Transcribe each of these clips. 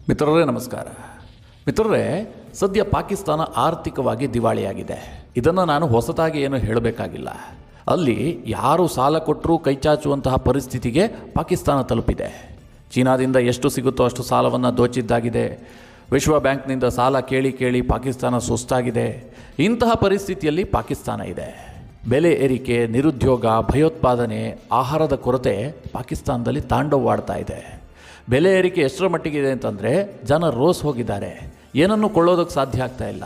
ಮಿತ್ರರೇ ನಮಸ್ಕಾರ. ಮಿತ್ರರೇ, ಸದ್ಯ ಪಾಕಿಸ್ತಾನ ಆರ್ಥಿಕವಾಗಿ ದಿವಾಳಿಯಾಗಿದೆ. ಇದನ್ನು ನಾನು ಹೊಸತಾಗಿ ಏನು ಹೇಳಬೇಕಾಗಿಲ್ಲ. ಅಲ್ಲಿ ಯಾರು ಸಾಲ ಕೊಟ್ಟರೂ ಕೈಚಾಚುವಂತಹ ಪರಿಸ್ಥಿತಿಗೆ ಪಾಕಿಸ್ತಾನ ತಲುಪಿದೆ. ಚೀನಾದಿಂದ ಎಷ್ಟು ಸಿಗುತ್ತೋ ಅಷ್ಟು ಸಾಲವನ್ನು ದೋಚಿದ್ದಾಗಿದೆ. ವಿಶ್ವ ಬ್ಯಾಂಕ್ನಿಂದ ಸಾಲ ಕೇಳಿ ಕೇಳಿ ಪಾಕಿಸ್ತಾನ ಸುಸ್ತಾಗಿದೆ. ಇಂತಹ ಪರಿಸ್ಥಿತಿಯಲ್ಲಿ ಪಾಕಿಸ್ತಾನ ಇದೆ. ಬೆಲೆ ಏರಿಕೆ, ನಿರುದ್ಯೋಗ, ಭಯೋತ್ಪಾದನೆ, ಆಹಾರದ ಕೊರತೆ ಪಾಕಿಸ್ತಾನದಲ್ಲಿ ತಾಂಡವವಾಡ್ತಾ ಇದೆ. ಬೆಲೆ ಏರಿಕೆ ಎಷ್ಟರ ಮಟ್ಟಿಗಿದೆ ಅಂತಂದರೆ ಜನ ರೋಸ್ ಹೋಗಿದ್ದಾರೆ. ಏನನ್ನು ಕೊಳ್ಳೋದಕ್ಕೆ ಸಾಧ್ಯ ಆಗ್ತಾ ಇಲ್ಲ.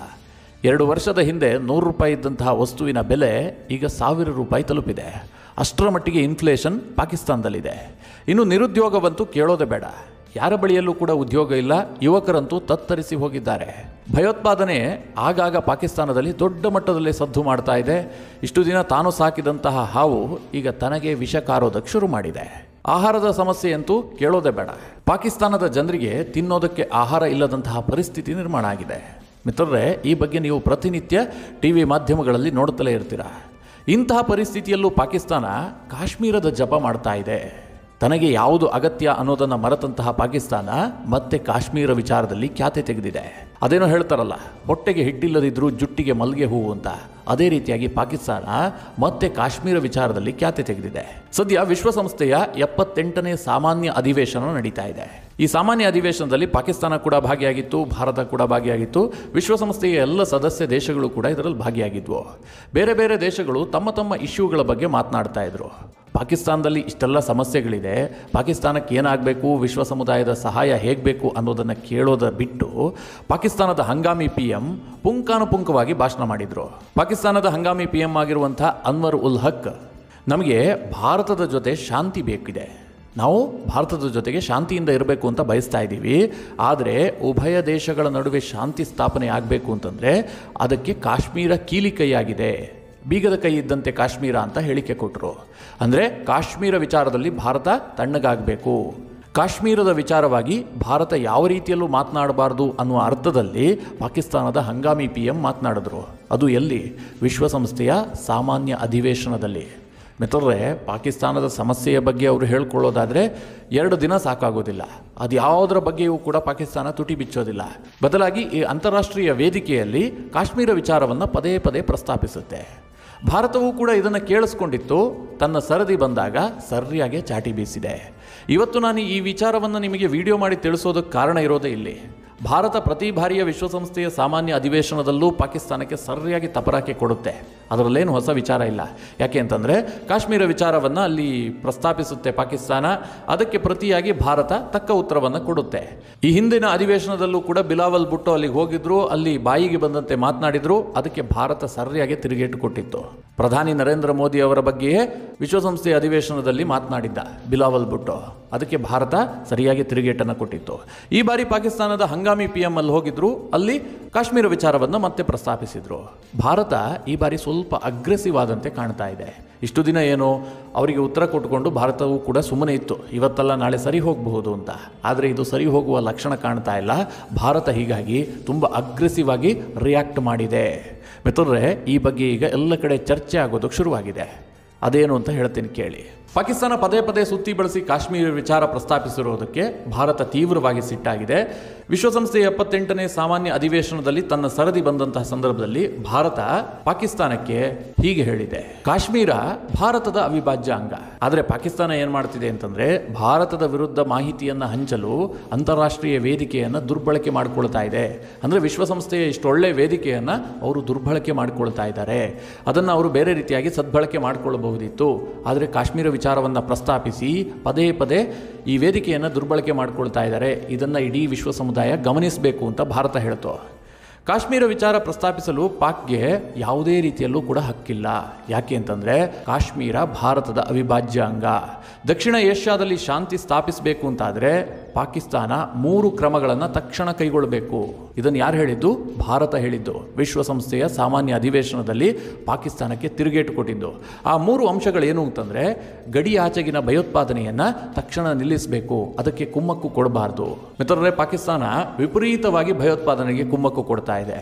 2 ವರ್ಷದ ಹಿಂದೆ 100 ರೂಪಾಯಿ ಇದ್ದಂತಹ ವಸ್ತುವಿನ ಬೆಲೆ ಈಗ 1000 ರೂಪಾಯಿ ತಲುಪಿದೆ. ಅಷ್ಟರ ಮಟ್ಟಿಗೆ ಇನ್ಫ್ಲೇಷನ್ ಪಾಕಿಸ್ತಾನದಲ್ಲಿದೆ. ಇನ್ನು ನಿರುದ್ಯೋಗವಂತೂ ಕೇಳೋದೇ ಬೇಡ. ಯಾರ ಬಳಿಯಲ್ಲೂ ಕೂಡ ಉದ್ಯೋಗ ಇಲ್ಲ. ಯುವಕರಂತೂ ತತ್ತರಿಸಿ ಹೋಗಿದ್ದಾರೆ. ಭಯೋತ್ಪಾದನೆ ಆಗಾಗ ಪಾಕಿಸ್ತಾನದಲ್ಲಿ ದೊಡ್ಡ ಮಟ್ಟದಲ್ಲಿ ಸದ್ದು ಮಾಡ್ತಾ ಇದೆ. ಇಷ್ಟು ದಿನ ತಾನು ಸಾಕಿದಂತಹ ಹಾವು ಈಗ ತನಗೆ ವಿಷ ಕಾರೋದಕ್ಕೆ ಶುರು ಮಾಡಿದೆ. ಆಹಾರದ ಸಮಸ್ಯೆ ಅಂತೂ ಕೇಳೋದೇ ಬೇಡ. ಪಾಕಿಸ್ತಾನದ ಜನರಿಗೆ ತಿನ್ನೋದಕ್ಕೆ ಆಹಾರ ಇಲ್ಲದಂತಹ ಪರಿಸ್ಥಿತಿ ನಿರ್ಮಾಣ ಆಗಿದೆ. ಮಿತ್ರರೇ, ಈ ಬಗ್ಗೆ ನೀವು ಪ್ರತಿನಿತ್ಯ ಟಿವಿ ಮಾಧ್ಯಮಗಳಲ್ಲಿ ನೋಡುತ್ತಲೇ ಇರ್ತೀರ. ಇಂತಹ ಪರಿಸ್ಥಿತಿಯಲ್ಲೂ ಪಾಕಿಸ್ತಾನ ಕಾಶ್ಮೀರದ ಜಪ ಮಾಡ್ತಾ ಇದೆ. ತನಗೆ ಯಾವುದು ಅಗತ್ಯ ಅನ್ನೋದನ್ನು ಮರೆತಂತಹ ಪಾಕಿಸ್ತಾನ ಮತ್ತೆ ಕಾಶ್ಮೀರ ವಿಚಾರದಲ್ಲಿ ಖ್ಯಾತೆ ತೆಗೆದಿದೆ. ಅದೇನೋ ಹೇಳ್ತಾರಲ್ಲ, ಹೊಟ್ಟೆಗೆ ಹಿಟ್ಟಿಲ್ಲದಿದ್ರೂ ಜುಟ್ಟಿಗೆ ಮಲ್ಗೆ ಹೂವು ಅಂತ. ಅದೇ ರೀತಿಯಾಗಿ ಪಾಕಿಸ್ತಾನ ಮತ್ತೆ ಕಾಶ್ಮೀರ ವಿಚಾರದಲ್ಲಿ ಖ್ಯಾತೆ ತೆಗೆದಿದೆ. ಸದ್ಯ ವಿಶ್ವಸಂಸ್ಥೆಯ 78ನೇ ಸಾಮಾನ್ಯ ಅಧಿವೇಶನ ನಡೀತಾ ಇದೆ. ಈ ಸಾಮಾನ್ಯ ಅಧಿವೇಶನದಲ್ಲಿ ಪಾಕಿಸ್ತಾನ ಕೂಡ ಭಾಗಿಯಾಗಿತ್ತು, ಭಾರತ ಕೂಡ ಭಾಗಿಯಾಗಿತ್ತು. ವಿಶ್ವಸಂಸ್ಥೆಯ ಎಲ್ಲ ಸದಸ್ಯ ದೇಶಗಳು ಕೂಡ ಇದರಲ್ಲಿ ಭಾಗಿಯಾಗಿದ್ವು. ಬೇರೆ ಬೇರೆ ದೇಶಗಳು ತಮ್ಮ ತಮ್ಮ ಇಶ್ಯೂಗಳ ಬಗ್ಗೆ ಮಾತನಾಡ್ತಾ ಇದ್ರು. ಪಾಕಿಸ್ತಾನದಲ್ಲಿ ಇಷ್ಟೆಲ್ಲ ಸಮಸ್ಯೆಗಳಿದೆ, ಪಾಕಿಸ್ತಾನಕ್ಕೆ ಏನಾಗಬೇಕು, ವಿಶ್ವ ಸಮುದಾಯದ ಸಹಾಯ ಹೇಗೆ ಬೇಕು ಅನ್ನೋದನ್ನು ಕೇಳೋದ ಬಿಟ್ಟು ಪಾಕಿಸ್ತಾನದ ಹಂಗಾಮಿ PM ಪುಂಖಾನುಪುಂಖವಾಗಿ ಭಾಷಣ ಮಾಡಿದರು. ಪಾಕಿಸ್ತಾನದ ಹಂಗಾಮಿ PM ಆಗಿರುವಂಥ ಅನ್ವರ್ ಉಲ್ ಹಕ್, ನಮಗೆ ಭಾರತದ ಜೊತೆ ಶಾಂತಿ ಬೇಕಿದೆ, ನಾವು ಭಾರತದ ಜೊತೆಗೆ ಶಾಂತಿಯಿಂದ ಇರಬೇಕು ಅಂತ ಬಯಸ್ತಾ ಇದ್ದೀವಿ. ಆದರೆ ಉಭಯ ದೇಶಗಳ ನಡುವೆ ಶಾಂತಿ ಸ್ಥಾಪನೆ ಆಗಬೇಕು ಅಂತಂದರೆ ಅದಕ್ಕೆ ಕಾಶ್ಮೀರ ಕೀಲಿಕೈಯಾಗಿದೆ, ಬೀಗದ ಕೈ ಇದ್ದಂತೆ ಕಾಶ್ಮೀರ ಅಂತ ಹೇಳಿಕೆ ಕೊಟ್ಟರು. ಅಂದರೆ ಕಾಶ್ಮೀರ ವಿಚಾರದಲ್ಲಿ ಭಾರತ ತಣ್ಣಗಾಗಬೇಕು. ಕಾಶ್ಮೀರದ ವಿಚಾರವಾಗಿ ಭಾರತ ಯಾವ ರೀತಿಯಲ್ಲೂ ಮಾತನಾಡಬಾರ್ದು ಅನ್ನುವ ಅರ್ಥದಲ್ಲಿ ಪಾಕಿಸ್ತಾನದ ಹಂಗಾಮಿ PM ಮಾತನಾಡಿದ್ರು. ಅದು ಎಲ್ಲಿ? ವಿಶ್ವಸಂಸ್ಥೆಯ ಸಾಮಾನ್ಯ ಅಧಿವೇಶನದಲ್ಲಿ. ಮಿತ್ರರೇ, ಪಾಕಿಸ್ತಾನದ ಸಮಸ್ಯೆಯ ಬಗ್ಗೆ ಅವರು ಹೇಳ್ಕೊಳ್ಳೋದಾದರೆ 2 ದಿನ ಸಾಕಾಗೋದಿಲ್ಲ. ಅದು ಯಾವುದರ ಬಗ್ಗೆಯೂ ಕೂಡ ಪಾಕಿಸ್ತಾನ ತುಟಿ ಬಿಚ್ಚೋದಿಲ್ಲ. ಬದಲಾಗಿ ಈ ಅಂತಾರಾಷ್ಟ್ರೀಯ ವೇದಿಕೆಯಲ್ಲಿ ಕಾಶ್ಮೀರ ವಿಚಾರವನ್ನು ಪದೇ ಪದೇ ಪ್ರಸ್ತಾಪಿಸುತ್ತೆ. ಭಾರತವೂ ಕೂಡ ಇದನ್ನು ಕೇಳಿಸ್ಕೊಂಡಿತ್ತು. ತನ್ನ ಸರದಿ ಬಂದಾಗ ಸರಿಯಾಗಿ ಚಾಟಿ ಬೀಸಿದೆ. ಇವತ್ತು ನಾನು ಈ ವಿಚಾರವನ್ನು ನಿಮಗೆ ವಿಡಿಯೋ ಮಾಡಿ ತಿಳಿಸೋದಕ್ಕೆ ಕಾರಣ ಇರೋದೇ ಇಲ್ಲಿ. ಭಾರತ ಪ್ರತಿ ಬಾರಿಯ ವಿಶ್ವಸಂಸ್ಥೆಯ ಸಾಮಾನ್ಯ ಅಧಿವೇಶನದಲ್ಲೂ ಪಾಕಿಸ್ತಾನಕ್ಕೆ ಸರಿಯಾಗಿ ತಪರಾಕೆ ಕೊಡುತ್ತೆ. ಅದರಲ್ಲೇನು ಹೊಸ ವಿಚಾರ ಇಲ್ಲ. ಯಾಕೆ ಅಂತಂದರೆ ಕಾಶ್ಮೀರ ವಿಚಾರವನ್ನು ಅಲ್ಲಿ ಪ್ರಸ್ತಾಪಿಸುತ್ತೆ ಪಾಕಿಸ್ತಾನ. ಅದಕ್ಕೆ ಪ್ರತಿಯಾಗಿ ಭಾರತ ತಕ್ಕ ಉತ್ತರವನ್ನು ಕೊಡುತ್ತೆ. ಈ ಹಿಂದಿನ ಅಧಿವೇಶನದಲ್ಲೂ ಕೂಡ ಬಿಲಾವಲ್ ಭುಟ್ಟೋ ಅಲ್ಲಿಗೆ ಹೋಗಿದ್ರು, ಅಲ್ಲಿ ಬಾಯಿಗೆ ಬಂದಂತೆ ಮಾತನಾಡಿದ್ರು. ಅದಕ್ಕೆ ಭಾರತ ಸರಿಯಾಗಿ ತಿರುಗೇಟು ಕೊಟ್ಟಿತ್ತು. ಪ್ರಧಾನಿ ನರೇಂದ್ರ ಮೋದಿ ಅವರ ಬಗ್ಗೆಯೇ ವಿಶ್ವಸಂಸ್ಥೆಯ ಅಧಿವೇಶನದಲ್ಲಿ ಮಾತನಾಡಿದ್ದ ಬಿಲಾವಲ್ ಭುಟ್ಟೋ. ಅದಕ್ಕೆ ಭಾರತ ಸರಿಯಾಗಿ ತಿರುಗೇಟನ್ನು ಕೊಟ್ಟಿತ್ತು. ಈ ಬಾರಿ ಪಾಕಿಸ್ತಾನದ ಹಂಗಾಮಿ PM ಅಲ್ಲಿ ಹೋಗಿದ್ರು, ಅಲ್ಲಿ ಕಾಶ್ಮೀರ ವಿಚಾರವನ್ನು ಮತ್ತೆ ಪ್ರಸ್ತಾಪಿಸಿದ್ರು. ಭಾರತ ಈ ಬಾರಿ ಸ್ವಲ್ಪ ಅಗ್ರೆಸಿವ್ ಆದಂತೆ ಕಾಣ್ತಾ ಇದೆ. ಇಷ್ಟು ದಿನ ಏನು ಅವರಿಗೆ ಉತ್ತರ ಕೊಟ್ಟುಕೊಂಡು ಭಾರತವೂ ಕೂಡ ಸುಮ್ಮನೆ ಇತ್ತು, ಇವತ್ತಲ್ಲ ನಾಳೆ ಸರಿ ಹೋಗಬಹುದು ಅಂತ. ಆದರೆ ಇದು ಸರಿ ಹೋಗುವ ಲಕ್ಷಣ ಕಾಣ್ತಾ ಇಲ್ಲ. ಭಾರತ ಹೀಗಾಗಿ ತುಂಬ ಅಗ್ರೆಸಿವ್ ಆಗಿ ರಿಯಾಕ್ಟ್ ಮಾಡಿದೆ. ಮಿತ್ರರೇ, ಈ ಬಗ್ಗೆ ಈಗ ಎಲ್ಲ ಕಡೆ ಚರ್ಚೆ ಆಗೋದಕ್ಕೆ ಶುರುವಾಗಿದೆ. ಅದೇನು ಅಂತ ಹೇಳ್ತೀನಿ ಕೇಳಿ. ಪಾಕಿಸ್ತಾನ ಪದೇ ಪದೇ ಸುತ್ತಿ ಬಳಸಿ ಕಾಶ್ಮೀರ ವಿಚಾರ ಪ್ರಸ್ತಾಪಿಸಿರುವುದಕ್ಕೆ ಭಾರತ ತೀವ್ರವಾಗಿ ಸಿಟ್ಟಾಗಿದೆ. ವಿಶ್ವಸಂಸ್ಥೆಯ 78ನೇ ಸಾಮಾನ್ಯ ಅಧಿವೇಶನದಲ್ಲಿ ತನ್ನ ಸರದಿ ಬಂದಂತಹ ಸಂದರ್ಭದಲ್ಲಿ ಭಾರತ ಪಾಕಿಸ್ತಾನಕ್ಕೆ ಹೀಗೆ ಹೇಳಿದೆ: ಕಾಶ್ಮೀರ ಭಾರತದ ಅವಿಭಾಜ್ಯ ಅಂಗ. ಆದರೆ ಪಾಕಿಸ್ತಾನ ಏನು ಮಾಡ್ತಿದೆ ಅಂತಂದರೆ ಭಾರತದ ವಿರುದ್ಧ ಮಾಹಿತಿಯನ್ನು ಹಂಚಲು ಅಂತಾರಾಷ್ಟ್ರೀಯ ವೇದಿಕೆಯನ್ನು ದುರ್ಬಳಕೆ ಮಾಡಿಕೊಳ್ತಾ ಇದೆ. ಅಂದರೆ ವಿಶ್ವಸಂಸ್ಥೆಯ ಇಷ್ಟೊಳ್ಳೆ ವೇದಿಕೆಯನ್ನು ಅವರು ದುರ್ಬಳಕೆ ಮಾಡಿಕೊಳ್ತಾ ಇದ್ದಾರೆ. ಅದನ್ನು ಅವರು ಬೇರೆ ರೀತಿಯಾಗಿ ಸದ್ಬಳಕೆ ಮಾಡಿಕೊಳ್ಳಬಹುದಿತ್ತು. ಆದರೆ ಕಾಶ್ಮೀರ ವಿಚಾರವನ್ನು ಪ್ರಸ್ತಾಪಿಸಿ ಪದೇ ಪದೇ ಈ ವೇದಿಕೆಯನ್ನು ದುರ್ಬಳಕೆ ಮಾಡಿಕೊಳ್ತಾ ಇದ್ದಾರೆ. ಇದನ್ನು ಇಡೀ ವಿಶ್ವ ಸಮುದಾಯ ಗಮನಿಸಬೇಕು ಅಂತ ಭಾರತ ಹೇಳ್ತು. ಕಾಶ್ಮೀರ ವಿಚಾರ ಪ್ರಸ್ತಾಪಿಸಲು ಪಾಕ್ಗೆ ಯಾವುದೇ ರೀತಿಯಲ್ಲೂ ಕೂಡ ಹಕ್ಕಿಲ್ಲ. ಯಾಕೆ ಅಂತಂದರೆ ಕಾಶ್ಮೀರ ಭಾರತದ ಅವಿಭಾಜ್ಯ ಅಂಗ. ದಕ್ಷಿಣ ಏಷ್ಯಾದಲ್ಲಿ ಶಾಂತಿ ಸ್ಥಾಪಿಸಬೇಕು ಅಂತಾದರೆ ಪಾಕಿಸ್ತಾನ 3 ಕ್ರಮಗಳನ್ನು ತಕ್ಷಣ ಕೈಗೊಳ್ಳಬೇಕು. ಇದನ್ನು ಯಾರು ಹೇಳಿದ್ದು? ಭಾರತ ಹೇಳಿದ್ದು. ವಿಶ್ವಸಂಸ್ಥೆಯ ಸಾಮಾನ್ಯ ಅಧಿವೇಶನದಲ್ಲಿ ಪಾಕಿಸ್ತಾನಕ್ಕೆ ತಿರುಗೇಟು ಕೊಟ್ಟಿದ್ದು. ಆ 3 ಅಂಶಗಳೇನು ಅಂತಂದರೆ, ಗಡಿ ಆಚೆಗಿನ ಭಯೋತ್ಪಾದನೆಯನ್ನು ತಕ್ಷಣ ನಿಲ್ಲಿಸಬೇಕು, ಅದಕ್ಕೆ ಕುಮ್ಮಕ್ಕು ಕೊಡಬಾರ್ದು. ಮಿತ್ರರೇ, ಪಾಕಿಸ್ತಾನ ವಿಪರೀತವಾಗಿ ಭಯೋತ್ಪಾದನೆಗೆ ಕುಮ್ಮಕ್ಕು ಕೊಡ್ತಾ ಇದೆ.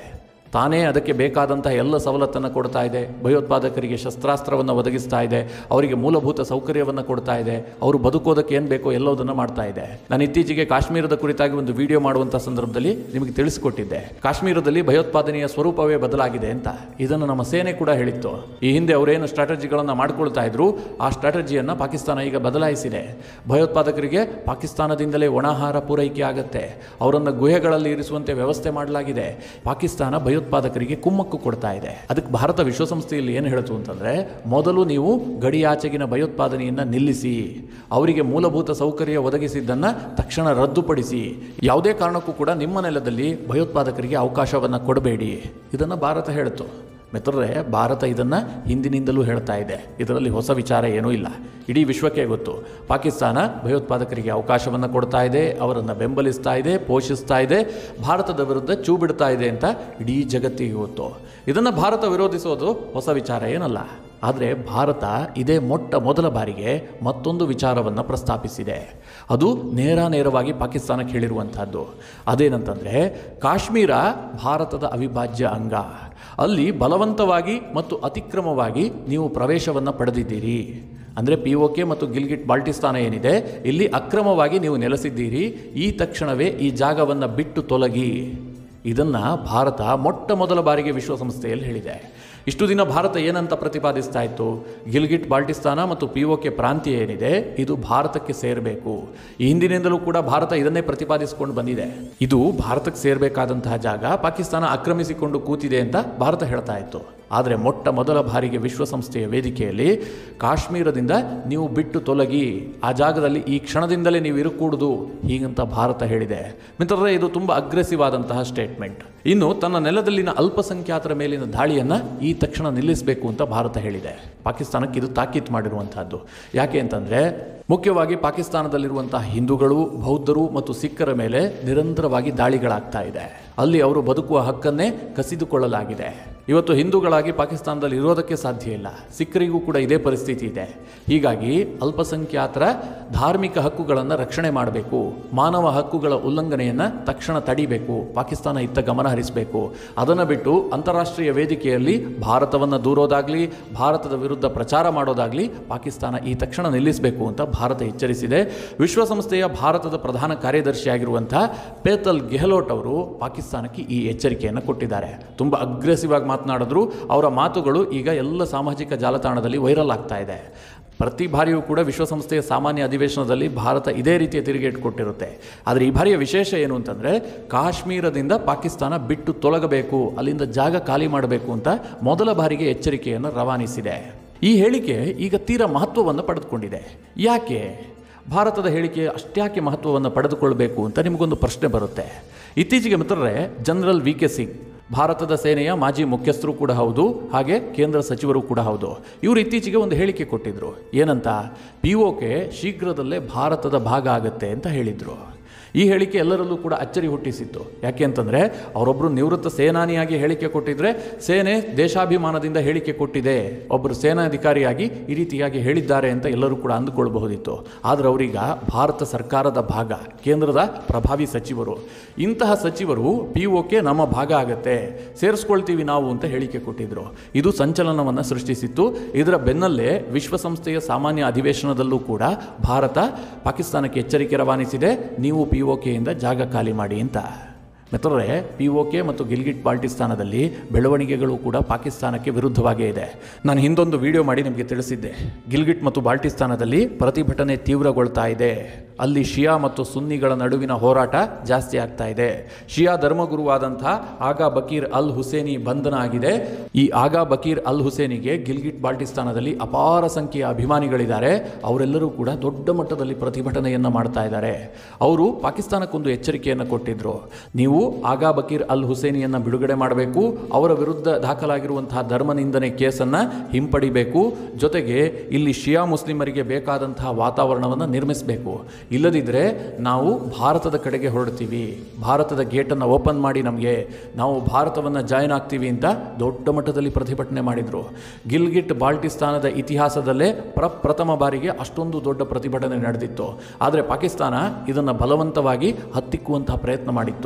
ತಾನೇ ಅದಕ್ಕೆ ಬೇಕಾದಂತಹ ಎಲ್ಲ ಸವಲತ್ತನ್ನು ಕೊಡ್ತಾ ಇದೆ, ಭಯೋತ್ಪಾದಕರಿಗೆ ಶಸ್ತ್ರಾಸ್ತ್ರವನ್ನು ಒದಗಿಸ್ತಾ ಇದೆ, ಅವರಿಗೆ ಮೂಲಭೂತ ಸೌಕರ್ಯವನ್ನು ಕೊಡ್ತಾ ಇದೆ, ಅವರು ಬದುಕೋದಕ್ಕೆ ಏನು ಬೇಕೋ ಎಲ್ಲದನ್ನು ಮಾಡ್ತಾ ಇದೆ. ನಾನು ಇತ್ತೀಚೆಗೆ ಕಾಶ್ಮೀರದ ಕುರಿತಾಗಿ ಒಂದು ವಿಡಿಯೋ ಮಾಡುವಂಥ ಸಂದರ್ಭದಲ್ಲಿ ನಿಮಗೆ ತಿಳಿಸಿಕೊಟ್ಟಿದ್ದೆ, ಕಾಶ್ಮೀರದಲ್ಲಿ ಭಯೋತ್ಪಾದನೆಯ ಸ್ವರೂಪವೇ ಬದಲಾಗಿದೆ ಅಂತ. ಇದನ್ನು ನಮ್ಮ ಸೇನೆ ಕೂಡ ಹೇಳಿತ್ತು. ಈ ಹಿಂದೆ ಅವರೇನು ಸ್ಟ್ರಾಟಜಿಗಳನ್ನು ಮಾಡ್ಕೊಳ್ತಾ ಇದ್ರು, ಆ ಸ್ಟ್ರಾಟಜಿಯನ್ನು ಪಾಕಿಸ್ತಾನ ಈಗ ಬದಲಾಯಿಸಿದೆ. ಭಯೋತ್ಪಾದಕರಿಗೆ ಪಾಕಿಸ್ತಾನದಿಂದಲೇ ಒಣಾಹಾರ ಪೂರೈಕೆ ಆಗುತ್ತೆ, ಅವರನ್ನು ಗುಹೆಗಳಲ್ಲಿ ಇರಿಸುವಂತೆ ವ್ಯವಸ್ಥೆ ಮಾಡಲಾಗಿದೆ. ಪಾಕಿಸ್ತಾನ ಭಯೋತ್ಪಾದಕರಿಗೆ ಕುಮ್ಮಕ್ಕು ಕೊಡ್ತಾ ಇದೆ. ಅದಕ್ಕೆ ಭಾರತ ವಿಶ್ವಸಂಸ್ಥೆಯಲ್ಲಿ ಏನು ಹೇಳ್ತು ಅಂತಂದ್ರೆ, ಮೊದಲು ನೀವು ಗಡಿಯಾಚೆಗಿನ ಭಯೋತ್ಪಾದನೆಯನ್ನು ನಿಲ್ಲಿಸಿ, ಅವರಿಗೆ ಮೂಲಭೂತ ಸೌಕರ್ಯ ಒದಗಿಸಿದ್ದನ್ನು ತಕ್ಷಣ ರದ್ದುಪಡಿಸಿ, ಯಾವುದೇ ಕಾರಣಕ್ಕೂ ಕೂಡ ನಿಮ್ಮ ನೆಲದಲ್ಲಿ ಭಯೋತ್ಪಾದಕರಿಗೆ ಅವಕಾಶವನ್ನು ಕೊಡಬೇಡಿ. ಇದನ್ನು ಭಾರತ ಹೇಳ್ತು. ಮಿತ್ರರೇ, ಭಾರತ ಇದನ್ನು ಹಿಂದಿನಿಂದಲೂ ಹೇಳ್ತಾ ಇದೆ, ಇದರಲ್ಲಿ ಹೊಸ ವಿಚಾರ ಏನೂ ಇಲ್ಲ. ಇಡೀ ವಿಶ್ವಕ್ಕೆ ಗೊತ್ತು, ಪಾಕಿಸ್ತಾನ ಭಯೋತ್ಪಾದಕರಿಗೆ ಅವಕಾಶವನ್ನು ಕೊಡ್ತಾ ಇದೆ, ಅವರನ್ನು ಬೆಂಬಲಿಸ್ತಾ ಇದೆ, ಪೋಷಿಸ್ತಾ ಇದೆ, ಭಾರತದ ವಿರುದ್ಧ ಚೂ ಬಿಡ್ತಾ ಇದೆ ಅಂತ ಇಡೀ ಜಗತ್ತಿಗೆ ಗೊತ್ತು. ಇದನ್ನು ಭಾರತ ವಿರೋಧಿಸೋದು ಹೊಸ ವಿಚಾರ ಏನಲ್ಲ. ಆದರೆ ಭಾರತ ಇದೇ ಮೊದಲ ಬಾರಿಗೆ ಮತ್ತೊಂದು ವಿಚಾರವನ್ನು ಪ್ರಸ್ತಾಪಿಸಿದೆ. ಅದು ನೇರವಾಗಿ ಪಾಕಿಸ್ತಾನಕ್ಕೆ ಹೇಳಿರುವಂಥದ್ದು. ಅದೇನಂತಂದರೆ, ಕಾಶ್ಮೀರ ಭಾರತದ ಅವಿಭಾಜ್ಯ ಅಂಗ, ಅಲ್ಲಿ ಬಲವಂತವಾಗಿ ಮತ್ತು ಅತಿಕ್ರಮವಾಗಿ ನೀವು ಪ್ರವೇಶವನ್ನು ಪಡೆದಿದ್ದೀರಿ. ಅಂದರೆ POK ಮತ್ತು ಗಿಲ್ಗಿಟ್ ಬಾಲ್ಟಿಸ್ತಾನ ಏನಿದೆ, ಇಲ್ಲಿ ಅಕ್ರಮವಾಗಿ ನೀವು ನೆಲೆಸಿದ್ದೀರಿ, ಈ ತಕ್ಷಣವೇ ಈ ಜಾಗವನ್ನು ಬಿಟ್ಟು ತೊಲಗಿ. ಇದನ್ನು ಭಾರತ ಮೊದಲ ಬಾರಿಗೆ ವಿಶ್ವಸಂಸ್ಥೆಯಲ್ಲಿ ಹೇಳಿದೆ. ಇಷ್ಟು ದಿನ ಭಾರತ ಏನಂತ ಪ್ರತಿಪಾದಿಸ್ತಾ ಇತ್ತು, ಗಿಲ್ಗಿಟ್ ಬಾಲ್ಟಿಸ್ತಾನ ಮತ್ತು POK ಪ್ರಾಂತ್ಯ ಏನಿದೆ, ಇದು ಭಾರತಕ್ಕೆ ಸೇರಬೇಕು. ಈ ಹಿಂದಿನಿಂದಲೂ ಕೂಡ ಭಾರತ ಇದನ್ನೇ ಪ್ರತಿಪಾದಿಸಿಕೊಂಡು ಬಂದಿದೆ. ಇದು ಭಾರತಕ್ಕೆ ಸೇರಬೇಕಾದಂತಹ ಜಾಗ, ಪಾಕಿಸ್ತಾನ ಆಕ್ರಮಿಸಿಕೊಂಡು ಕೂತಿದೆ ಅಂತ ಭಾರತ ಹೇಳ್ತಾ ಇತ್ತು. ಆದರೆ ಮೊದಲ ಬಾರಿಗೆ ವಿಶ್ವಸಂಸ್ಥೆಯ ವೇದಿಕೆಯಲ್ಲಿ ಕಾಶ್ಮೀರದಿಂದ ನೀವು ಬಿಟ್ಟು ತೊಲಗಿ, ಆ ಜಾಗದಲ್ಲಿ ಈ ಕ್ಷಣದಿಂದಲೇ ನೀವು ಇರಕೂಡುದು, ಹೀಗಂತ ಭಾರತ ಹೇಳಿದೆ. ಮಿತ್ರರೇ, ಇದು ತುಂಬ ಅಗ್ರೆಸಿವ್ ಆದಂತಹ ಸ್ಟೇಟ್ಮೆಂಟ್. ಇನ್ನು ತನ್ನ ನೆಲದಲ್ಲಿನ ಅಲ್ಪಸಂಖ್ಯಾತರ ಮೇಲಿನ ದಾಳಿಯನ್ನು ಈ ತಕ್ಷಣ ನಿಲ್ಲಿಸಬೇಕು ಅಂತ ಭಾರತ ಹೇಳಿದೆ. ಪಾಕಿಸ್ತಾನಕ್ಕೆ ಇದು ತಾಕೀತು ಮಾಡಿರುವಂತಹದ್ದು. ಯಾಕೆ ಅಂತಂದರೆ, ಮುಖ್ಯವಾಗಿ ಪಾಕಿಸ್ತಾನದಲ್ಲಿರುವಂತಹ ಹಿಂದೂಗಳು, ಬೌದ್ಧರು ಮತ್ತು ಸಿಖ್ಖರ ಮೇಲೆ ನಿರಂತರವಾಗಿ ದಾಳಿಗಳಾಗ್ತಾ ಇದೆ. ಅಲ್ಲಿ ಅವರು ಬದುಕುವ ಹಕ್ಕನ್ನೇ ಕಸಿದುಕೊಳ್ಳಲಾಗಿದೆ. ಇವತ್ತು ಹಿಂದೂಗಳಾಗಿ ಪಾಕಿಸ್ತಾನದಲ್ಲಿ ಇರೋದಕ್ಕೆ ಸಾಧ್ಯ ಇಲ್ಲ. ಸಿಖ್ಖರಿಗೂ ಕೂಡ ಇದೇ ಪರಿಸ್ಥಿತಿ ಇದೆ. ಹೀಗಾಗಿ ಅಲ್ಪಸಂಖ್ಯಾತರ ಧಾರ್ಮಿಕ ಹಕ್ಕುಗಳನ್ನು ರಕ್ಷಣೆ ಮಾಡಬೇಕು, ಮಾನವ ಹಕ್ಕುಗಳ ಉಲ್ಲಂಘನೆಯನ್ನು ತಕ್ಷಣ ತಡಿಬೇಕು, ಪಾಕಿಸ್ತಾನ ಇತ್ತ ಗಮನ ಹರಿಸಬೇಕು. ಅದನ್ನು ಬಿಟ್ಟು ಅಂತಾರಾಷ್ಟ್ರೀಯ ವೇದಿಕೆಯಲ್ಲಿ ಭಾರತವನ್ನು ದೂರೋದಾಗಲಿ, ಭಾರತದ ವಿರುದ್ಧ ಪ್ರಚಾರ ಮಾಡೋದಾಗಲಿ ಪಾಕಿಸ್ತಾನ ಈ ತಕ್ಷಣ ನಿಲ್ಲಿಸಬೇಕು ಅಂತ ಭಾರತ ಎಚ್ಚರಿಸಿದೆ. ವಿಶ್ವಸಂಸ್ಥೆಯ ಭಾರತದ ಪ್ರಧಾನ ಕಾರ್ಯದರ್ಶಿಯಾಗಿರುವಂಥ ಪೇತಲ್ ಗೆಹ್ಲೋಟ್ ಅವರು ಪಾಕಿಸ್ತಾನಕ್ಕೆ ಈ ಎಚ್ಚರಿಕೆಯನ್ನು ಕೊಟ್ಟಿದ್ದಾರೆ. ತುಂಬ ಅಗ್ರೆಸಿವ್ ಆಗಿ ಮಾತನಾಡಿದ್ರು. ಅವರ ಮಾತುಗಳು ಈಗ ಎಲ್ಲ ಸಾಮಾಜಿಕ ಜಾಲತಾಣದಲ್ಲಿ ವೈರಲ್ ಆಗ್ತಾ ಇದೆ. ಪ್ರತಿ ಬಾರಿಯೂ ಕೂಡ ವಿಶ್ವಸಂಸ್ಥೆಯ ಸಾಮಾನ್ಯ ಅಧಿವೇಶನದಲ್ಲಿ ಭಾರತ ಇದೇ ರೀತಿಯ ತಿರುಗೇಟು ಕೊಟ್ಟಿರುತ್ತೆ. ಆದರೆ ಈ ಬಾರಿಯ ವಿಶೇಷ ಏನು ಅಂತಂದರೆ, ಕಾಶ್ಮೀರದಿಂದ ಪಾಕಿಸ್ತಾನ ಬಿಟ್ಟು ತೊಲಗಬೇಕು, ಅಲ್ಲಿಂದ ಜಾಗ ಖಾಲಿ ಮಾಡಬೇಕು ಅಂತ ಮೊದಲ ಬಾರಿಗೆ ಎಚ್ಚರಿಕೆಯನ್ನು ರವಾನಿಸಿದೆ. ಈ ಹೇಳಿಕೆ ಈಗ ತೀರಾ ಮಹತ್ವವನ್ನು ಪಡೆದುಕೊಂಡಿದೆ. ಯಾಕೆ ಭಾರತದ ಹೇಳಿಕೆ ಅಷ್ಟ್ಯಾಕೆ ಮಹತ್ವವನ್ನು ಪಡೆದುಕೊಳ್ಬೇಕು ಅಂತ ನಿಮಗೊಂದು ಪ್ರಶ್ನೆ ಬರುತ್ತೆ. ಇತ್ತೀಚೆಗೆ ಮಿತ್ರರೇ, ಜನರಲ್ VK ಸಿಂಗ್ ಭಾರತದ ಸೇನೆಯ ಮಾಜಿ ಮುಖ್ಯಸ್ಥರು ಕೂಡ ಹೌದು, ಹಾಗೆ ಕೇಂದ್ರ ಸಚಿವರು ಕೂಡ ಹೌದು. ಇವರು ಇತ್ತೀಚೆಗೆ ಒಂದು ಹೇಳಿಕೆ ಕೊಟ್ಟಿದ್ರು. ಏನಂತ, POK ಶೀಘ್ರದಲ್ಲೇ ಭಾರತದ ಭಾಗ ಆಗುತ್ತೆ ಅಂತ ಹೇಳಿದರು. ಈ ಹೇಳಿಕೆ ಎಲ್ಲರಲ್ಲೂ ಕೂಡ ಅಚ್ಚರಿ ಹುಟ್ಟಿಸಿತ್ತು. ಯಾಕೆ ಅಂತಂದರೆ, ಅವರೊಬ್ಬರು ನಿವೃತ್ತ ಸೇನಾನಿಯಾಗಿ ಹೇಳಿಕೆ ಕೊಟ್ಟಿದ್ರೆ, ಸೇನೆ ದೇಶಾಭಿಮಾನದಿಂದ ಹೇಳಿಕೆ ಕೊಟ್ಟಿದೆ, ಒಬ್ಬರು ಸೇನಾಧಿಕಾರಿಯಾಗಿ ಈ ರೀತಿಯಾಗಿ ಹೇಳಿದ್ದಾರೆ ಅಂತ ಎಲ್ಲರೂ ಕೂಡ ಅಂದುಕೊಳ್ಬಹುದಿತ್ತು. ಆದರೆ ಅವರೀಗ ಭಾರತ ಸರ್ಕಾರದ ಭಾಗ, ಕೇಂದ್ರದ ಪ್ರಭಾವಿ ಸಚಿವರು. ಇಂತಹ ಸಚಿವರು POK ನಮ್ಮ ಭಾಗ ಆಗುತ್ತೆ, ಸೇರಿಸ್ಕೊಳ್ತೀವಿ ನಾವು ಅಂತ ಹೇಳಿಕೆ ಕೊಟ್ಟಿದ್ರು. ಇದು ಸಂಚಲನವನ್ನು ಸೃಷ್ಟಿಸಿತ್ತು. ಇದರ ಬೆನ್ನಲ್ಲೇ ವಿಶ್ವಸಂಸ್ಥೆಯ ಸಾಮಾನ್ಯ ಅಧಿವೇಶನದಲ್ಲೂ ಕೂಡ ಭಾರತ ಪಾಕಿಸ್ತಾನಕ್ಕೆ ಎಚ್ಚರಿಕೆ ರವಾನಿಸಿದೆ, ನೀವು POK ಇಂದ ಜಾಗ ಖಾಲಿ ಮಾಡಿ ಅಂತ. ಮಿತ್ರರೇ, POK ಮತ್ತು ಗಿಲ್ಗಿಟ್ ಬಾಲ್ಟಿಸ್ತಾನದಲ್ಲಿ ಬೆಳವಣಿಗೆಗಳು ಕೂಡ ಪಾಕಿಸ್ತಾನಕ್ಕೆ ವಿರುದ್ಧವಾಗೇ ಇದೆ. ನಾನು ಹಿಂದೊಂದು ವಿಡಿಯೋ ಮಾಡಿ ನಿಮಗೆ ತಿಳಿಸಿದ್ದೆ. ಗಿಲ್ಗಿಟ್ ಮತ್ತು ಬಾಲ್ಟಿಸ್ತಾನದಲ್ಲಿ ಪ್ರತಿಭಟನೆ ತೀವ್ರಗೊಳ್ತಾ ಇದೆ. ಅಲ್ಲಿ ಶಿಯಾ ಮತ್ತು ಸುನ್ನಿಗಳ ನಡುವಿನ ಹೋರಾಟ ಜಾಸ್ತಿ ಆಗ್ತಾ ಇದೆ. ಶಿಯಾ ಧರ್ಮಗುರುವಾದಂಥ ಆಗಾ ಬಕೀರ್ ಅಲ್ ಹುಸೇನಿ ಬಂಧನ ಆಗಿದೆ. ಈ ಆಗಾ ಬಕೀರ್ ಅಲ್ ಹುಸೇನಿಗೆ ಗಿಲ್ಗಿಟ್ ಬಾಲ್ಟಿಸ್ತಾನದಲ್ಲಿ ಅಪಾರ ಸಂಖ್ಯೆಯ ಅಭಿಮಾನಿಗಳಿದ್ದಾರೆ. ಅವರೆಲ್ಲರೂ ಕೂಡ ದೊಡ್ಡ ಮಟ್ಟದಲ್ಲಿ ಪ್ರತಿಭಟನೆಯನ್ನು ಮಾಡ್ತಾ ಇದ್ದಾರೆ. ಅವರು ಪಾಕಿಸ್ತಾನಕ್ಕೊಂದು ಎಚ್ಚರಿಕೆಯನ್ನು ಕೊಟ್ಟಿದ್ರು. ನೀವು ಆಗಾ ಬಕೀರ್ ಅಲ್ ಹುಸೇನಿಯನ್ನು ಬಿಡುಗಡೆ ಮಾಡಬೇಕು, ಅವರ ವಿರುದ್ಧ ದಾಖಲಾಗಿರುವಂತಹ ಧರ್ಮನಿಂದನೆ ಕೇಸನ್ನು ಹಿಂಪಡಿಬೇಕು, ಜೊತೆಗೆ ಇಲ್ಲಿ ಶಿಯಾ ಮುಸ್ಲಿಮರಿಗೆ ಬೇಕಾದಂತಹ ವಾತಾವರಣವನ್ನು ನಿರ್ಮಿಸಬೇಕು. ಇಲ್ಲದಿದ್ದರೆ ನಾವು ಭಾರತದ ಕಡೆಗೆ ಹೊರಡ್ತೀವಿ, ಭಾರತದ ಗೇಟನ್ನು ಓಪನ್ ಮಾಡಿ ನಮಗೆ, ನಾವು ಭಾರತವನ್ನು ಜಾಯ್ನ್ ಆಗ್ತೀವಿ ಅಂತ ದೊಡ್ಡ ಮಟ್ಟದಲ್ಲಿ ಪ್ರತಿಭಟನೆ ಮಾಡಿದರು. ಗಿಲ್ಗಿಟ್ ಬಾಲ್ಟಿಸ್ತಾನದ ಇತಿಹಾಸದಲ್ಲೇ ಪ್ರಥಮ ಬಾರಿಗೆ ಅಷ್ಟೊಂದು ದೊಡ್ಡ ಪ್ರತಿಭಟನೆ ನಡೆದಿತ್ತು. ಆದರೆ ಪಾಕಿಸ್ತಾನ ಇದನ್ನು ಬಲವಂತವಾಗಿ ಹತ್ತಿಕ್ಕುವಂತಹ ಪ್ರಯತ್ನ ಮಾಡಿತ್ತು. ಆ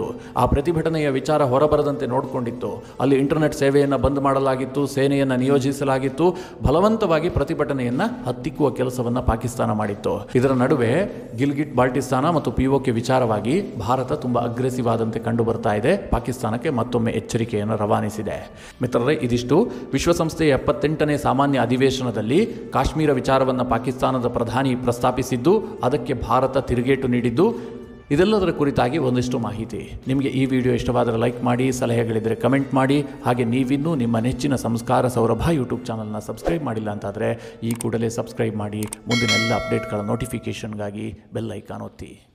ಪ್ರತಿಭಟನೆಯ ವಿಚಾರ ಹೊರಬರದಂತೆ ನೋಡಿಕೊಂಡಿತ್ತು. ಅಲ್ಲಿ ಇಂಟರ್ನೆಟ್ ಸೇವೆಯನ್ನು ಬಂದ್ ಮಾಡಲಾಗಿತ್ತು, ಸೇನೆಯನ್ನು ನಿಯೋಜಿಸಲಾಗಿತ್ತು, ಬಲವಂತವಾಗಿ ಪ್ರತಿಭಟನೆಯನ್ನು ಹತ್ತಿಕ್ಕುವ ಕೆಲಸವನ್ನು ಪಾಕಿಸ್ತಾನ ಮಾಡಿತ್ತು. ಇದರ ನಡುವೆ ಗಿಲ್ಗಿಟ್ ಬಾಲ್ಟಿಸ್ತಾನ ಮತ್ತು POK ವಿಚಾರವಾಗಿ ಭಾರತ ತುಂಬ ಅಗ್ರೆಸಿವ್ ಆದಂತೆ ಕಂಡು ಬರ್ತಾ ಇದೆ. ಪಾಕಿಸ್ತಾನಕ್ಕೆ ಮತ್ತೊಮ್ಮೆ ಎಚ್ಚರಿಕೆಯನ್ನು ರವಾನಿಸಿದೆ. ಮಿತ್ರರೇ, ಇದಿಷ್ಟು ವಿಶ್ವಸಂಸ್ಥೆಯ 78ನೇ ಸಾಮಾನ್ಯ ಅಧಿವೇಶನದಲ್ಲಿ ಕಾಶ್ಮೀರ ವಿಚಾರವನ್ನು ಪಾಕಿಸ್ತಾನದ ಪ್ರಧಾನಿ ಪ್ರಸ್ತಾಪಿಸಿದ್ದು, ಅದಕ್ಕೆ ಭಾರತ ತಿರುಗೇಟು ನೀಡಿದ್ದು, ಇದೆಲ್ಲದರ ಕುರಿತಾಗಿ ಒಂದಿಷ್ಟು ಮಾಹಿತಿ. ನಿಮಗೆ ಈ ವಿಡಿಯೋ ಇಷ್ಟವಾದರೆ ಲೈಕ್ ಮಾಡಿ, ಸಲಹೆಗಳಿದ್ದರೆ ಕಮೆಂಟ್ ಮಾಡಿ. ಹಾಗೆ ನೀವಿನ್ನೂ ನಿಮ್ಮ ನೆಚ್ಚಿನ ಸಂಸ್ಕಾರ ಸೌರಭ ಯೂಟ್ಯೂಬ್ ಚಾನಲ್ನ ಸಬ್ಸ್ಕ್ರೈಬ್ ಮಾಡಿಲ್ಲ ಅಂತಾದರೆ ಈ ಕೂಡಲೇ ಸಬ್ಸ್ಕ್ರೈಬ್ ಮಾಡಿ. ಮುಂದಿನ ಎಲ್ಲ ಅಪ್ಡೇಟ್ಗಳ ನೋಟಿಫಿಕೇಷನ್ಗಾಗಿ ಬೆಲ್ ಐಕಾನ್ ಒತ್ತಿ.